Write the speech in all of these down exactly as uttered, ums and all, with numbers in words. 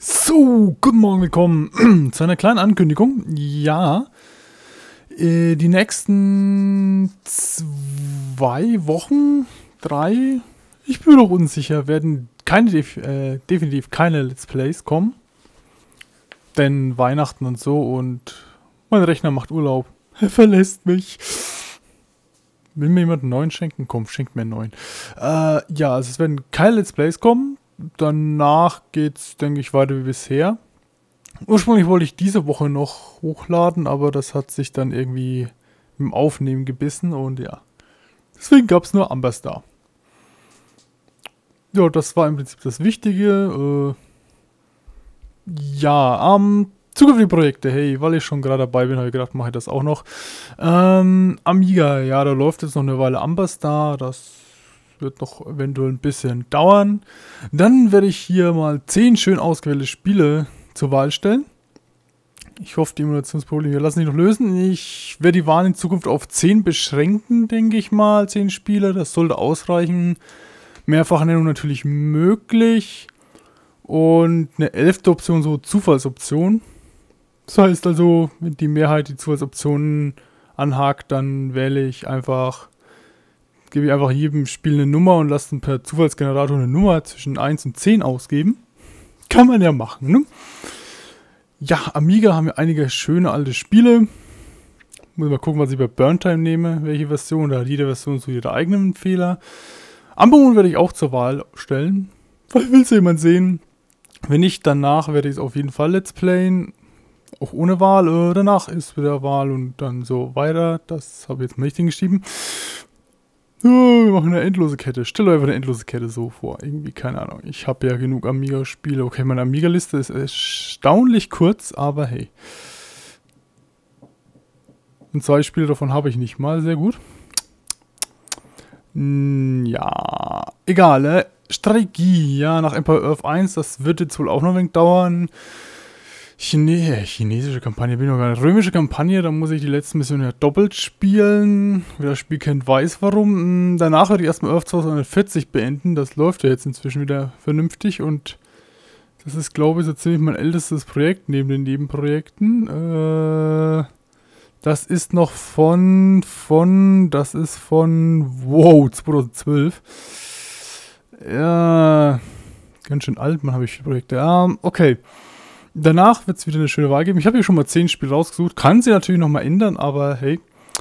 So, guten Morgen, willkommen zu einer kleinen Ankündigung. Ja, äh, die nächsten zwei Wochen, drei, ich bin mir noch unsicher, werden keine, äh, definitiv keine Let's Plays kommen. Denn Weihnachten und so und mein Rechner macht Urlaub. Er verlässt mich. Will mir jemand einen neuen schenken? Komm, schenkt mir einen neuen. Äh, ja, also es werden keine Let's Plays kommen. Danach geht's, denke ich, weiter wie bisher. Ursprünglich wollte ich diese Woche noch hochladen, aber das hat sich dann irgendwie im Aufnehmen gebissen und ja. Deswegen gab es nur Amberstar. Ja, das war im Prinzip das Wichtige. Äh, ja, ähm, zukünftige Projekte, hey, weil ich schon gerade dabei bin, habe ich gedacht, mache ich das auch noch. Ähm, Amiga, ja, da läuft jetzt noch eine Weile Amberstar, das wird noch eventuell ein bisschen dauern. Dann werde ich hier mal zehn schön ausgewählte Spiele zur Wahl stellen. Ich hoffe, die Emulationsprobleme lassen sich noch lösen. Ich werde die Wahl in Zukunft auf zehn beschränken, denke ich mal. zehn Spiele, das sollte ausreichen. Mehrfachnennung natürlich möglich. Und eine elfte Option, so Zufallsoption. Das heißt also, wenn die Mehrheit die Zufallsoptionen anhakt, dann wähle ich einfach... gebe ich einfach jedem Spiel eine Nummer und lasse dann per Zufallsgenerator eine Nummer zwischen eins und zehn ausgeben. Kann man ja machen, ne? Ja, Amiga haben wir einige schöne alte Spiele. Muss mal gucken, was ich bei Burntime nehme, welche Version. Da hat jede Version so ihre eigenen Fehler. Ambermoon werde ich auch zur Wahl stellen. Weil will es jemand sehen? Wenn nicht, danach werde ich es auf jeden Fall Let's Playen. Auch ohne Wahl. Äh, danach ist wieder Wahl und dann so weiter. Das habe ich jetzt mal nicht hingeschrieben. Oh, wir machen eine endlose Kette. Stell euch einfach eine endlose Kette so vor. Irgendwie, keine Ahnung. Ich habe ja genug Amiga-Spiele. Okay, meine Amiga-Liste ist erstaunlich kurz, aber hey. Und zwei Spiele davon habe ich nicht mal. Sehr gut. Hm, ja, egal. Äh, Strategie. Ja, nach Empire Earth eins. Das wird jetzt wohl auch noch ein wenig dauern. Chine chinesische Kampagne, bin ich noch gar nicht. Römische Kampagne, da muss ich die letzte Mission ja doppelt spielen. Wer das Spiel kennt, weiß warum. Danach werde ich erstmal Earth zweitausendvierzig beenden. Das läuft ja jetzt inzwischen wieder vernünftig und das ist, glaube ich, so ziemlich mein ältestes Projekt neben den Nebenprojekten. Äh, das ist noch von, von, das ist von, wow, zweitausendzwölf. Ja, ganz schön alt, man, habe ich Projekte. Ähm, okay. Danach wird es wieder eine schöne Wahl geben. Ich habe hier schon mal zehn Spiele rausgesucht. Kann sie natürlich nochmal ändern, aber hey.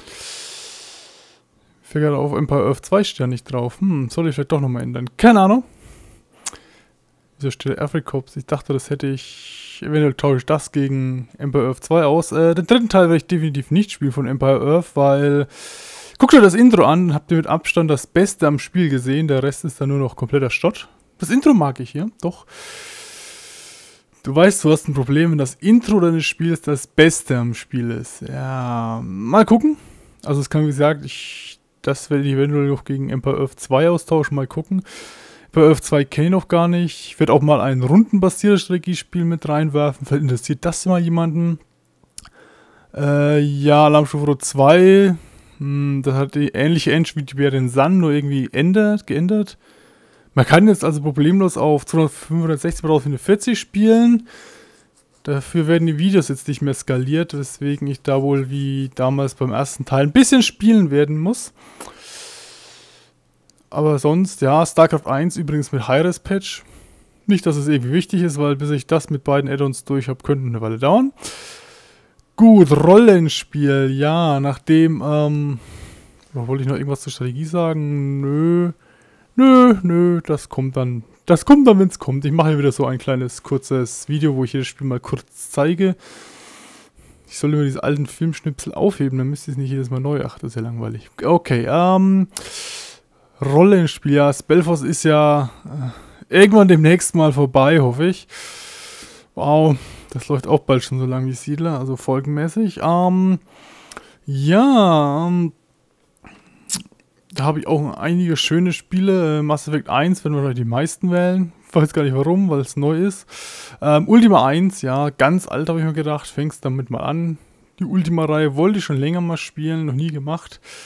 Ich fällt gerade auf Empire Earth zwei steht ja nicht drauf. Hm, soll ich vielleicht doch nochmal ändern? Keine Ahnung. Wieso steht Africops? Ich dachte, das hätte ich... Eventuell tausche ich das gegen Empire Earth zwei aus. Äh, den dritten Teil werde ich definitiv nicht spielen von Empire Earth, weil... Guckt euch das Intro an, habt ihr mit Abstand das Beste am Spiel gesehen. Der Rest ist dann nur noch kompletter Stott. Das Intro mag ich hier, doch. Du weißt, du hast ein Problem, wenn das Intro deines Spiels das Beste am Spiel ist. Ja, mal gucken. Also es kann, wie gesagt, ich, das werde ich eventuell noch gegen Empire Earth zwei austauschen, mal gucken. Empire Earth zwei kenne ich noch gar nicht. Ich werde auch mal ein rundenbasiertes Strategiespiel mit reinwerfen. Vielleicht interessiert das mal jemanden. Äh, ja, Alarmstufe zwei. Hm, das hat die ähnliche Endspiel wie den Sun, nur irgendwie ändert, geändert. Man kann jetzt also problemlos auf fünfhundertsechzig bei vierundvierzig spielen. Dafür werden die Videos jetzt nicht mehr skaliert, weswegen ich da wohl wie damals beim ersten Teil ein bisschen spielen werden muss. Aber sonst, ja, StarCraft eins übrigens mit Hi-Res-Patch. Nicht, dass es irgendwie wichtig ist, weil bis ich das mit beiden Add-ons durch habe, könnte eine Weile dauern. Gut, Rollenspiel, ja, nachdem, ähm, wollte ich noch irgendwas zur Strategie sagen? Nö. Nö, nö, das kommt dann, das kommt dann, wenn es kommt. Ich mache hier wieder so ein kleines, kurzes Video, wo ich jedes Spiel mal kurz zeige. Ich soll immer diese alten Filmschnipsel aufheben, dann müsste ich es nicht jedes Mal neu. Ach, das ist ja langweilig. Okay, ähm, Rollenspiel, ja, Spellforce ist ja äh, irgendwann demnächst mal vorbei, hoffe ich. Wow, das läuft auch bald schon so lang wie Siedler, also folgenmäßig. Ähm, ja, ähm, da habe ich auch einige schöne Spiele. Äh, Mass Effect eins werden wahrscheinlich die meisten wählen. Ich weiß gar nicht warum, weil es neu ist. Ähm, Ultima eins, ja, ganz alt habe ich mir gedacht. Fängst damit mal an. Die Ultima-Reihe wollte ich schon länger mal spielen, noch nie gemacht.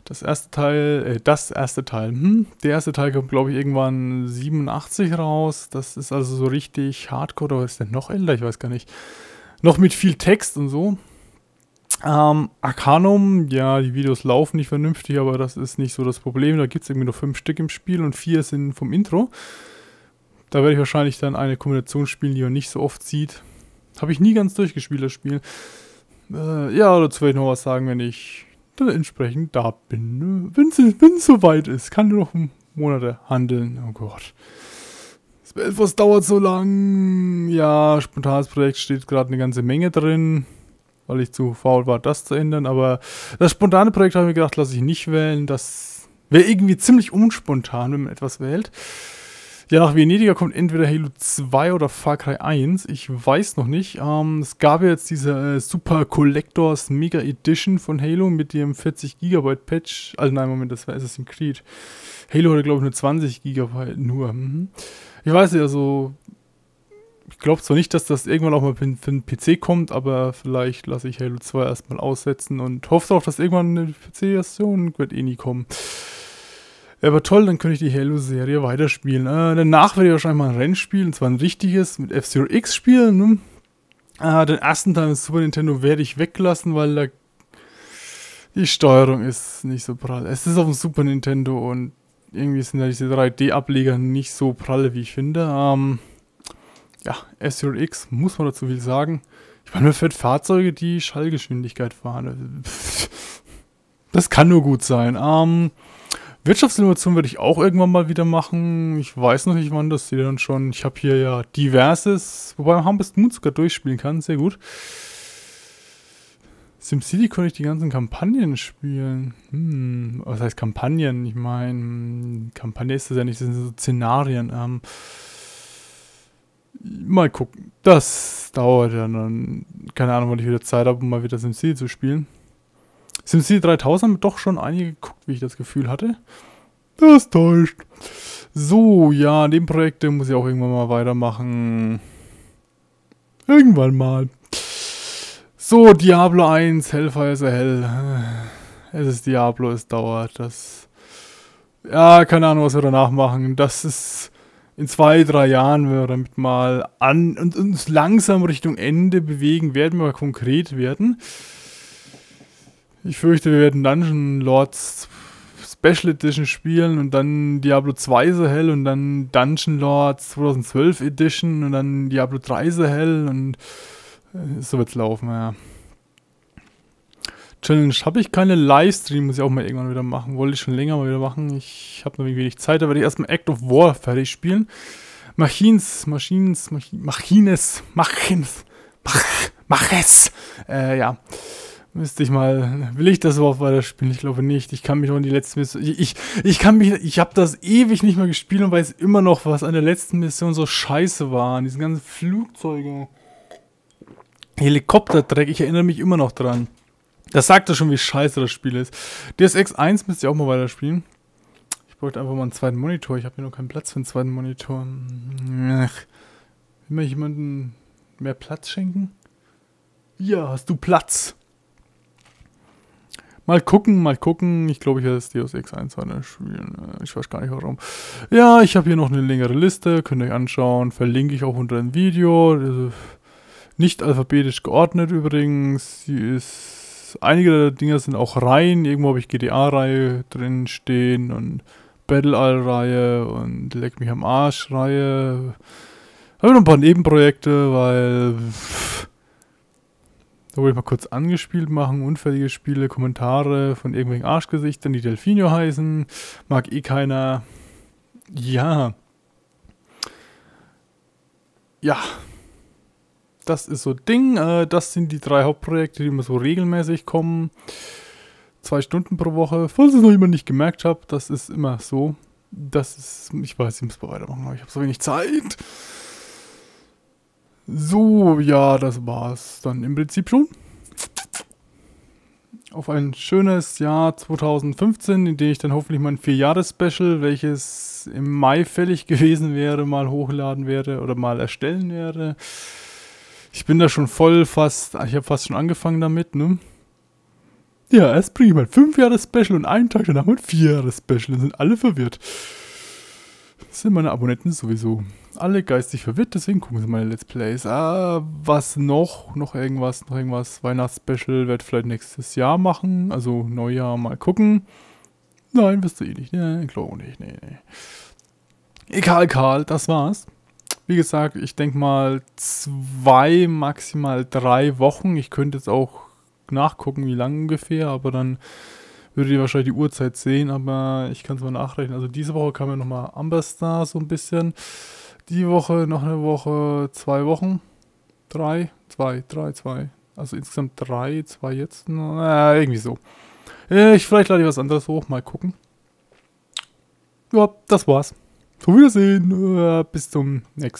Das erste Teil, äh, das erste Teil, hm, der erste Teil kommt, glaube ich, irgendwann siebenundachtzig raus. Das ist also so richtig Hardcore, oder ist der noch älter? Ich weiß gar nicht. Noch mit viel Text und so. Ähm, Arcanum, ja, die Videos laufen nicht vernünftig, aber das ist nicht so das Problem. Da gibt es irgendwie nur fünf Stück im Spiel und vier sind vom Intro. Da werde ich wahrscheinlich dann eine Kombination spielen, die man nicht so oft sieht. Habe ich nie ganz durchgespielt, das Spiel. Äh, ja, dazu werde ich noch was sagen, wenn ich dann entsprechend da bin. Wenn es soweit ist, kann nur noch Monate handeln. Oh Gott. Was dauert so lang? Ja, spontanes Projekt steht gerade eine ganze Menge drin, weil ich zu faul war, das zu ändern. Aber das spontane Projekt habe ich mir gedacht, lasse ich nicht wählen. Das wäre irgendwie ziemlich unspontan, wenn man etwas wählt. Ja, nach Venediger kommt entweder Halo zwei oder Far Cry eins. Ich weiß noch nicht. Ähm, es gab ja jetzt diese äh, Super Collectors Mega Edition von Halo mit dem vierzig Gigabyte Patch. Also nein, Moment, das war Assassin's Creed. Halo hatte, glaube ich, nur zwanzig Gigabyte nur. Mhm. Ich weiß nicht, also ich glaube zwar nicht, dass das irgendwann auch mal für, für den P C kommt, aber vielleicht lasse ich Halo zwei erstmal aussetzen und hoffe darauf, dass irgendwann eine P C-Version wird eh nie kommen. Ja, aber toll, dann könnte ich die Halo-Serie weiterspielen. Äh, danach werde ich wahrscheinlich mal ein Rennspiel, und zwar ein richtiges, mit F-Zero X spielen. Ne? Äh, den ersten Teil mit Super Nintendo werde ich weglassen, weil da die Steuerung ist nicht so prall. Es ist auf dem Super Nintendo und irgendwie sind ja diese drei D-Ableger nicht so pralle, wie ich finde. Ähm, ja, F-Zero X, muss man dazu viel sagen. Ich meine, mir fällt Fahrzeuge, die Schallgeschwindigkeit fahren. Das kann nur gut sein. Ähm, Wirtschaftssimulation werde ich auch irgendwann mal wieder machen. Ich weiß noch nicht, wann das hier dann schon. Ich habe hier ja diverses, wobei man Harvest Moon sogar durchspielen kann. Sehr gut. SimCity konnte ich die ganzen Kampagnen spielen. Hm, was heißt Kampagnen? Ich meine, Kampagne ist das ja nicht, das sind so Szenarien. Ähm, mal gucken. Das dauert ja dann. Keine Ahnung, wann ich wieder Zeit habe, um mal wieder SimCity zu spielen. SimCity dreitausend haben doch schon einige geguckt, wie ich das Gefühl hatte. Das täuscht. So, ja, Nebenprojekte muss ich auch irgendwann mal weitermachen. Irgendwann mal. So, Diablo eins, Hellfire is a Hell. Es ist Diablo, es dauert. Das. Ja, keine Ahnung, was wir danach machen. Das ist in zwei, drei Jahren, wenn wir damit mal an und uns langsam Richtung Ende bewegen, werden wir mal konkret werden. Ich fürchte, wir werden Dungeon Lords Special Edition spielen und dann Diablo zwei so hell und dann Dungeon Lords zweitausendzwölf Edition und dann Diablo drei so hell und äh, so wird's laufen, ja. Challenge habe ich keine Livestream, muss ich auch mal irgendwann wieder machen. Wollte ich schon länger mal wieder machen. Ich habe noch wenig Zeit, da werde ich erstmal Act of War fertig spielen. Machines, Machines, Machines, Machines, Mach, Mach es! Äh, ja. Müsste ich mal, will ich das überhaupt weiterspielen? Ich glaube nicht. Ich kann mich auch in die letzte Mission, ich, ich, ich kann mich, ich habe das ewig nicht mehr gespielt und weiß immer noch, was an der letzten Mission so scheiße war. An diesen ganzen Flugzeuge, Helikopterdreck, ich erinnere mich immer noch dran. Das sagt ja schon, wie scheiße das Spiel ist. D S X eins müsste ich auch mal weiterspielen. Ich bräuchte einfach mal einen zweiten Monitor. Ich habe hier noch keinen Platz für einen zweiten Monitor. Ach. Will mir jemanden mehr Platz schenken? Ja, hast du Platz? Mal gucken, mal gucken. Ich glaube, ich werde das D S X eins weiter spielen. Ich weiß gar nicht warum. Ja, ich habe hier noch eine längere Liste. Könnt ihr euch anschauen. Verlinke ich auch unter dem Video. Nicht alphabetisch geordnet übrigens. Sie ist, einige der Dinger sind auch Reihen. Irgendwo habe ich G T A-Reihe drin stehen und Battle-All-Reihe und Leck mich am Arsch-Reihe. Habe noch ein paar Nebenprojekte, weil... Da wollte ich mal kurz angespielt machen, unfertige Spiele, Kommentare von irgendwelchen Arschgesichtern, die Delfinio heißen. Mag eh keiner. Ja. Ja. Das ist so Ding. Äh, das sind die drei Hauptprojekte, die immer so regelmäßig kommen. Zwei Stunden pro Woche. Falls es noch jemand nicht gemerkt hat, das ist immer so. Das ist, ich weiß, ich muss mal weitermachen, aber ich habe so wenig Zeit. So, ja, das war's dann im Prinzip schon. Auf ein schönes Jahr zweitausendfünfzehn, in dem ich dann hoffentlich mein vier-Jahres-Special, welches im Mai fällig gewesen wäre, mal hochladen werde oder mal erstellen werde. Ich bin da schon voll fast, ich habe fast schon angefangen damit, ne? Ja, erst bringe ich mein fünf Jahre Special und einen Tag danach mein vier Jahre Special. Dann sind alle verwirrt. Das sind meine Abonnenten sowieso. Alle geistig verwirrt, deswegen gucken sie meine Let's Plays. Ah, was noch? Noch irgendwas, noch irgendwas. Weihnachtsspecial werde vielleicht nächstes Jahr machen. Also Neujahr mal gucken. Nein, wirst du eh nicht. Nee, glaube nicht. Nee, nee. Egal, Karl, das war's. Wie gesagt, ich denke mal zwei, maximal drei Wochen. Ich könnte jetzt auch nachgucken, wie lang ungefähr, aber dann würdet ihr wahrscheinlich die Uhrzeit sehen, aber ich kann es mal nachrechnen. Also diese Woche kam ja nochmal Amberstar so ein bisschen. Die Woche noch eine Woche, zwei Wochen. Drei, zwei, drei, zwei. Also insgesamt drei, zwei jetzt. Äh, irgendwie so. Ich, vielleicht lade ich was anderes hoch, mal gucken. Ja, das war's. Auf Wiedersehen, bis zum nächsten Mal.